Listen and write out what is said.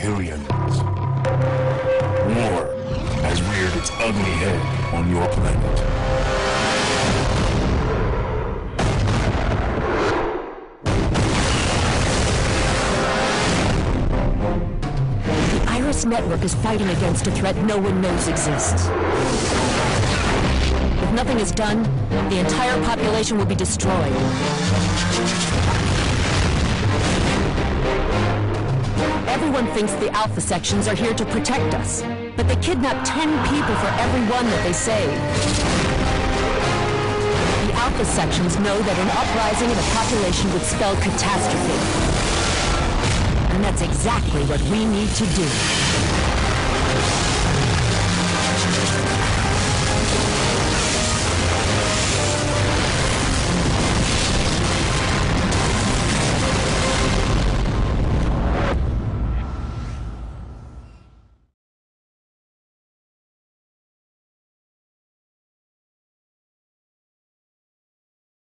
billions. War has reared its ugly head on your planet. This network is fighting against a threat no one knows exists. If nothing is done, the entire population will be destroyed. Everyone thinks the Alpha sections are here to protect us, but they kidnap 10 people for every one that they save. The Alpha sections know that an uprising in the population would spell catastrophe. And that's exactly what we need to do.